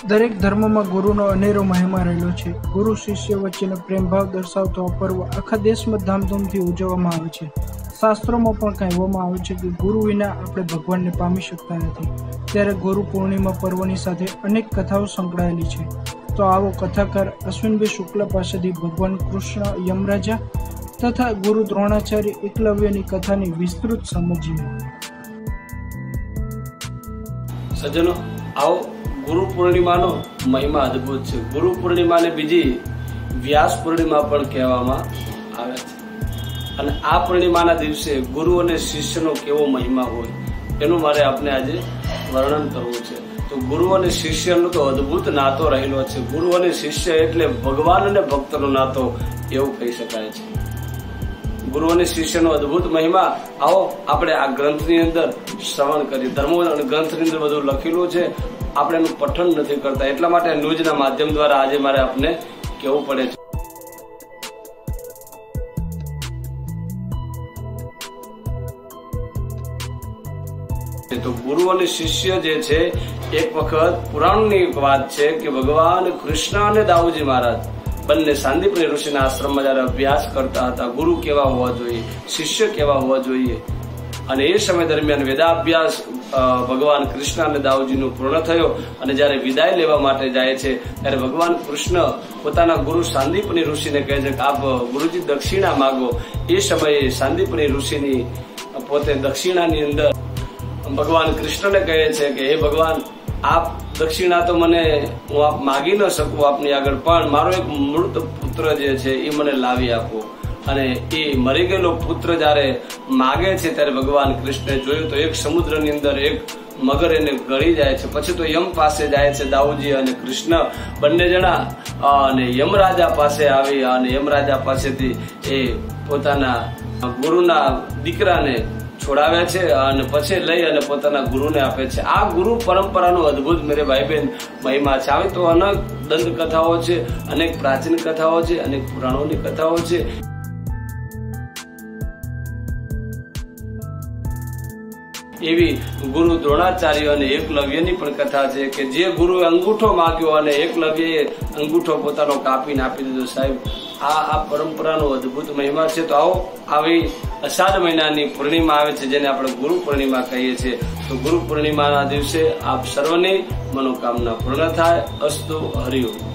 દરેક ધર્મમાં ગુરુનો અનેરો મહિમા રહેલો છે। ગુરુ શિષ્ય વચ્ચેનો પ્રેમભાવ દર્શાવતો આ પર્વ આખા દેશમાં ધામધૂમથી ઉજવવામાં આવે છે। શાસ્ત્રોમાં પણ કહેવામાં આવે છે કે ગુરુ વિના આપણે ભગવાનને પામી શકતા નથી। ત્યારે ગુરુ પૂર્ણિમા પર્વની સાથે અનેક કથાઓ સંકળાયેલી છે। તો આવો કથાકાર અશ્વિનભાઈ શુક્લ પાસેથી ભગવાન કૃષ્ણ યમરાજા તથા ગુરુ દ્રોણાચાર્ય એકલવ્યની કથાની વિસ્તૃત સમજીએ। સજ્જનો, આવો ગુરુ પૂર્ણિમાનો મહિમા અદ્ભુત છે। ગુરુ પૂર્ણિમાને બીજી વ્યાસ પૂર્ણિમા પણ કહેવામાં આવે છે અને આ પૂર્ણિમાના દિવસે ગુરુ અને શિષ્યનો કેવો મહિમા હોય એનું મારે આપને આજે વર્ણન કરવું છે। તો ગુરુ અને શિષ્યનો તો અદ્ભુત નાતો રહેલો છે। ગુરુ અને શિષ્ય એટલે ભગવાન અને ભક્તનો નાતો એવું કહી શકાય છે। ગુરુ અને શિષ્યનો અદ્ભુત મહિમા આવો આપણે આ ગ્રંથની અંદર શ્રવણ કરીએ। ધર્મો ગ્રંથની અંદર બધું લખેલું છે, આપણે એનું પઠન નથી કરતા, એટલા માટે ન્યૂઝના માધ્યમ દ્વારા આજે મારે આપને કહેવું પડે છે। તો ગુરુ અને શિષ્ય જે છે, એક વખત પુરાણની વાત છે કે ભગવાન કૃષ્ણ અને દાઉજી મહારાજ બંને સાંદીપની ઋષિના આશ્રમમાં જયારે અભ્યાસ કરતા હતા, ગુરુ કેવા હોવા જોઈએ, શિષ્ય કેવા હોવા જોઈએ, અને એ સમય દરમિયાન વેદાભ્યાસ ભગવાન કૃષ્ણ અને દાઉજીનો પૂર્ણ થયો અને જયારે વિદાય લેવા માટે જાય છે ત્યારે ભગવાન કૃષ્ણ પોતાના ગુરુ સાંદીપની ઋષિને કહે છે કે આપ ગુરુજી દક્ષિણા માગો। એ સમયે સાંદીપની ઋષિની પોતે દક્ષિણાની અંદર ભગવાન કૃષ્ણને કહે છે કે હે ભગવાન, આપ દક્ષિણા તો મને હું આપ માગી ન શકું આપની આગળ, પણ મારો એક મૃત પુત્ર જે છે એ મને લાવી આપો। અને એ મરી ગયેલો પુત્ર જયારે માગે છે ત્યારે ભગવાન કૃષ્ણે જોયું તો એક સમુદ્રની અંદર એક મગર એને ગળી જાય છે। પછી તો યમ પાસે જાય છે દાઉજી અને કૃષ્ણ બંને જણા, અને યમરાજા પાસે આવી અને યમરાજા પાસેથી એ પોતાના ગુરુના દીકરાને છોડાવે છે અને પછી લઈ અને પોતાના ગુરુને આપે છે। આ ગુરુ પરંપરાનો અદ્ભુત મેરે ભાઈ બહેન મહિમા છે। આવી તો અનેક દંત કથાઓ છે, અનેક પ્રાચીન કથાઓ છે, અનેક પુરાણોની કથાઓ છે। એવી ગુરુ દ્રોણાચાર્ય અને એકલવ્યની પણ કથા છે કે જે ગુરુએ અંગૂઠો માગ્યો અને એકલવ્યએ અંગૂઠો પોતાનો કાપીને આપી દીધો। સાહેબ, આ પરંપરાનો અદ્ભુત મહિમા છે। તો આવો આવી અષાઢ મહિનાની પૂર્ણિમા આવે છે જેને આપણે ગુરુ પૂર્ણિમા કહીએ છીએ। તો ગુરુ પૂર્ણિમાના દિવસે આપ સર્વની મનોકામના પૂર્ણ થાય। અસ્તુ હરિ ઓમ।